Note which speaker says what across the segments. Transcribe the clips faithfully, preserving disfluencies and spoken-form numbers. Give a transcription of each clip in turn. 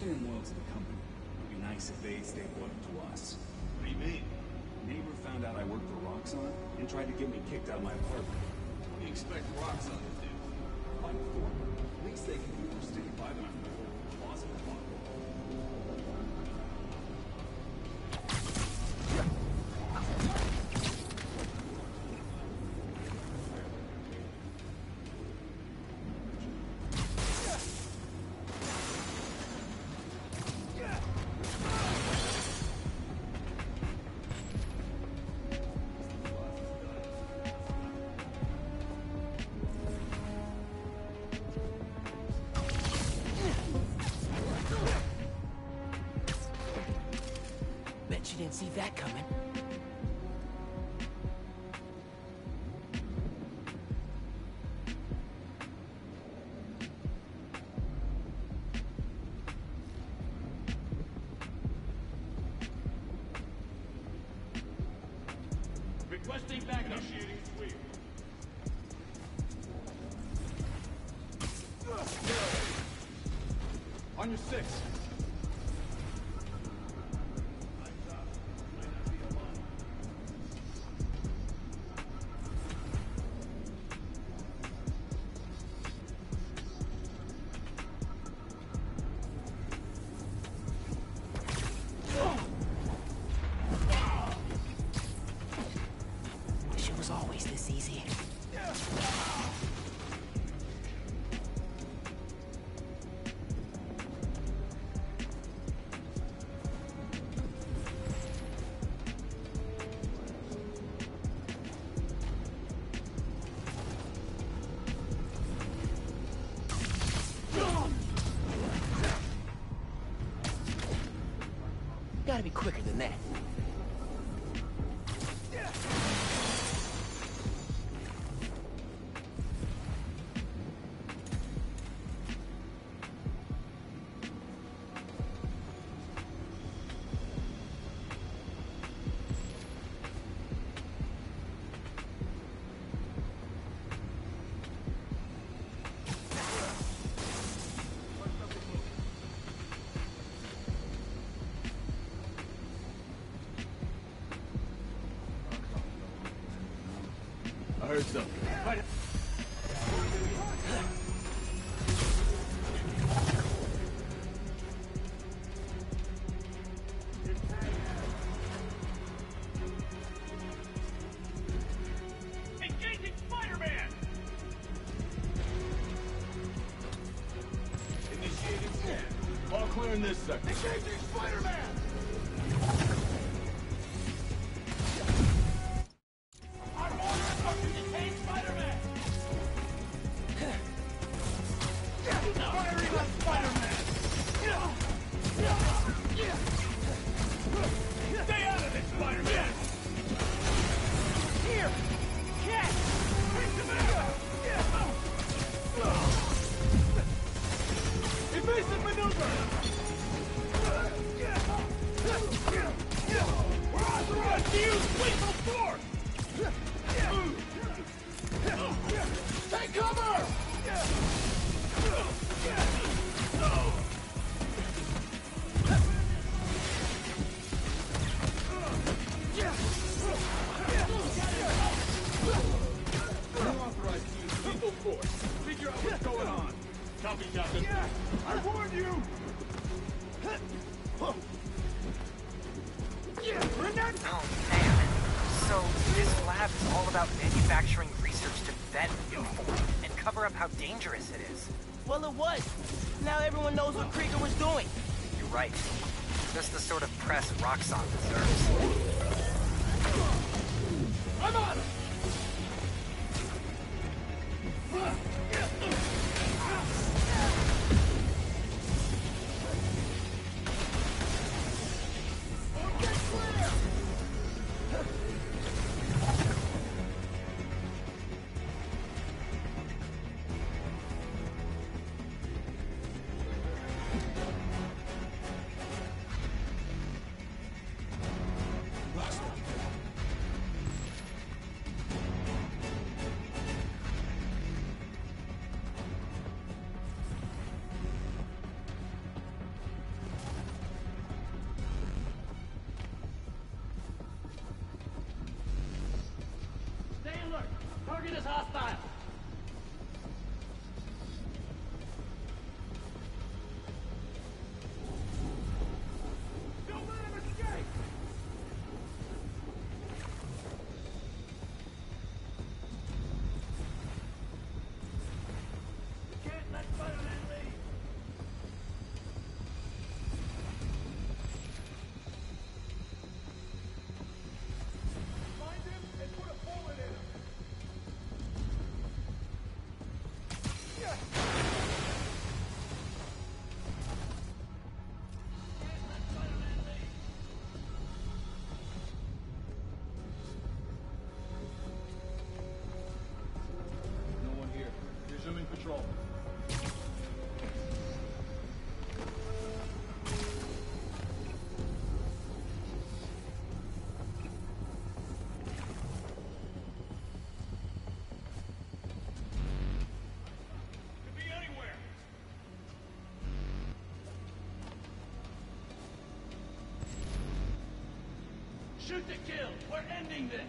Speaker 1: staying loyal to the company. It'd be nice if they stayed loyal to us.
Speaker 2: What do you mean?
Speaker 1: Neighbor found out I worked for Roxxon and tried to get me kicked out of my apartment.
Speaker 2: What do you expect Roxxon to do?
Speaker 1: Fight for them. At least they can do their state by them after the whole closet debacle.
Speaker 3: You didn't see that coming.
Speaker 2: Requesting backup. Initiating sweep. On your six.
Speaker 3: Gotta be quicker than that.
Speaker 2: I heard something. Right. Engaging Spiderman! Initiating scan. All clear in this sector. Engaging Spiderman! Take cover! Unauthorized use of lethal force. Figure out what's going on. Copy, Captain. I warned you!
Speaker 4: Oh, man. So, this lab is all about manufacturing research to vet new form and cover up how dangerous it is.
Speaker 3: Well, it was. Now everyone knows what Krieger was doing.
Speaker 4: You're right. Just the sort of press Roxxon deserves.
Speaker 2: I'm on! Target is hostile. Don't let him escape. You can't let Spider-Man leave. Find him and put a bullet in him.
Speaker 1: No one here. Resuming patrol.
Speaker 2: Could be anywhere. Shoot to kill. We're ending this.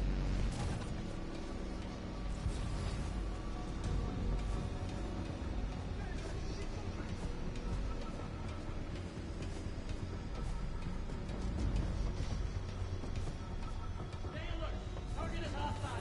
Speaker 2: Stay alert. Target is hostile.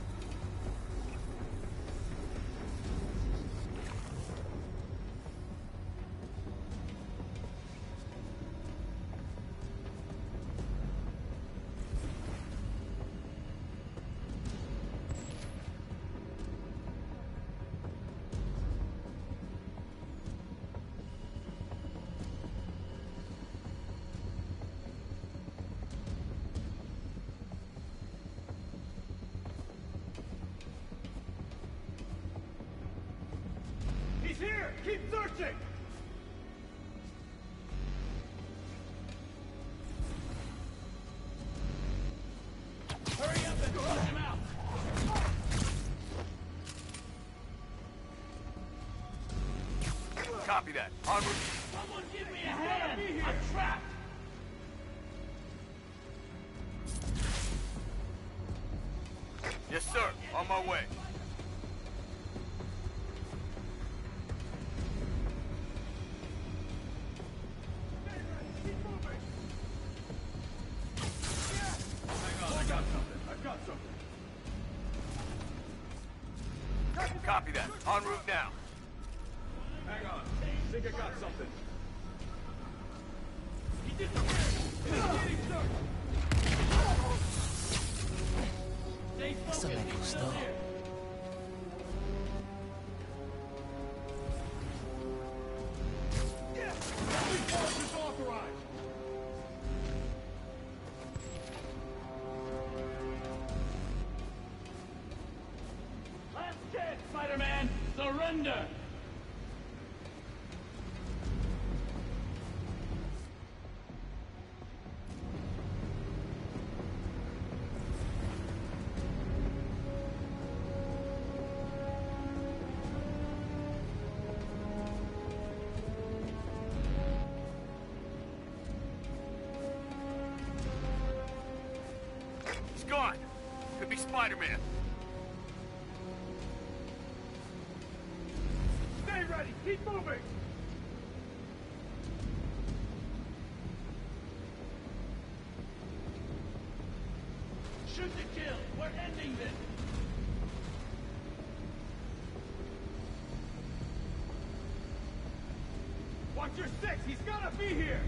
Speaker 2: He's here! Keep searching! Hurry up and flush him out!
Speaker 5: Copy that. En route.
Speaker 2: Someone give me a hand! I'm trapped!
Speaker 5: Yes, sir. On my way.
Speaker 2: Keep moving!
Speaker 1: Hang on, I got something. I got something.
Speaker 5: Copy that. En route now.
Speaker 1: Hang on. Think I got something.
Speaker 2: He disappeared! Getting searched! Stay focused, he's still here.
Speaker 1: Every force is authorized.
Speaker 2: Last chance, Spider-Man! Surrender!
Speaker 5: He's gone. Could be Spider-Man.
Speaker 2: Stay ready! Keep moving! Shoot to kill! We're ending this! Watch your six! He's gotta be here!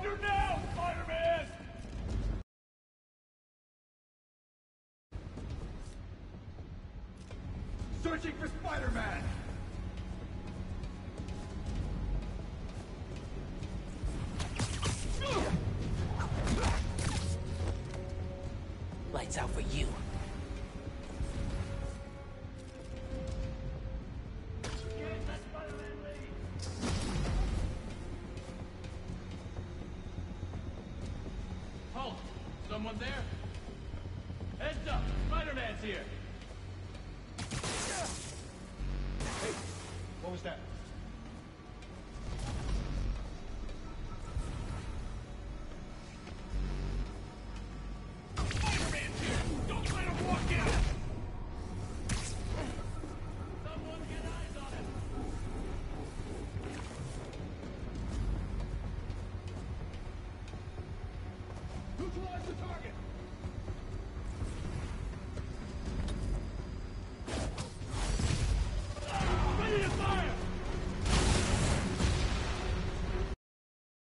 Speaker 2: Surrender now, Spider-Man! Searching for Spider-Man!
Speaker 3: Lights out for you.
Speaker 2: Halt! Someone there? Heads up! Spider-Man's here! Hey, what was that? Spider-Man's here! Don't let him walk out! Someone get eyes on him! Neutralize the target!